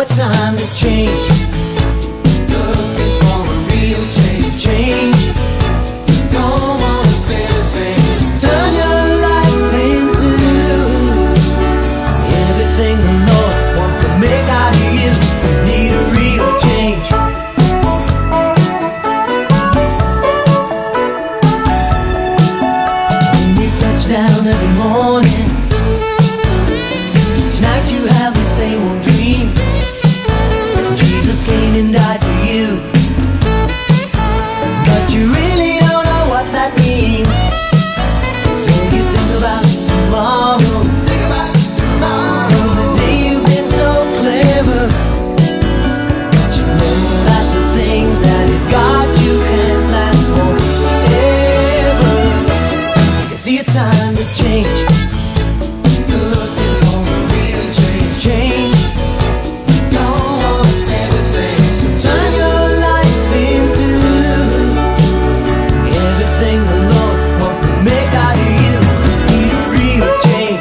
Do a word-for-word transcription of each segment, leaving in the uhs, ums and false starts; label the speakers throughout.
Speaker 1: it's time to change. Looking for a real change. Change. Don't wanna stay the same. So turn your life into everything the Lord wants to make out of you. You need a real change. When you touch down every morning, tonight you have the same old dream. Jesus came and died for you, but you really don't know what that means. So you think about tomorrow. Think about tomorrow. The day you've been so clever, but you know that the things that it got you can't last forever. You can see it's time to change. Looking for a real change. Change. Don't wanna stay the same. So turn your life into everything the Lord wants to make out of you. Need a real change.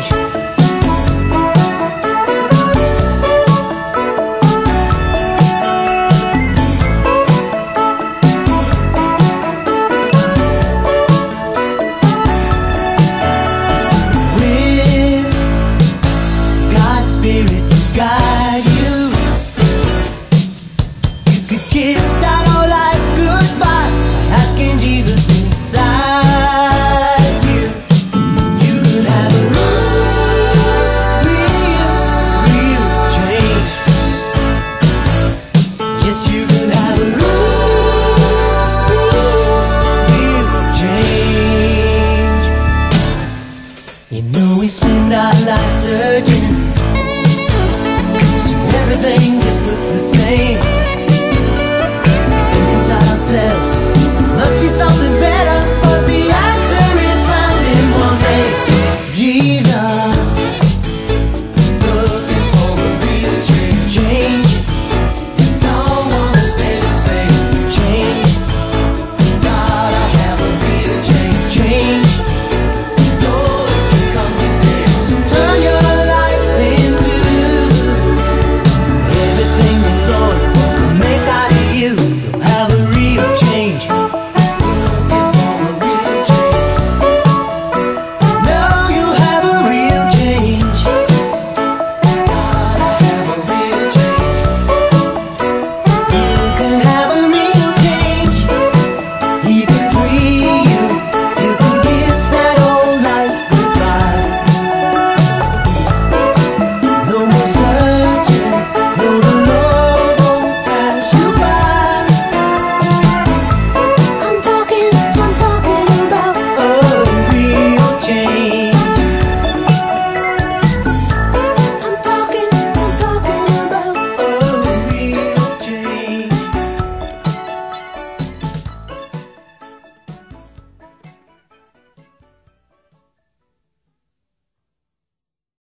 Speaker 1: With God's Spirit to guide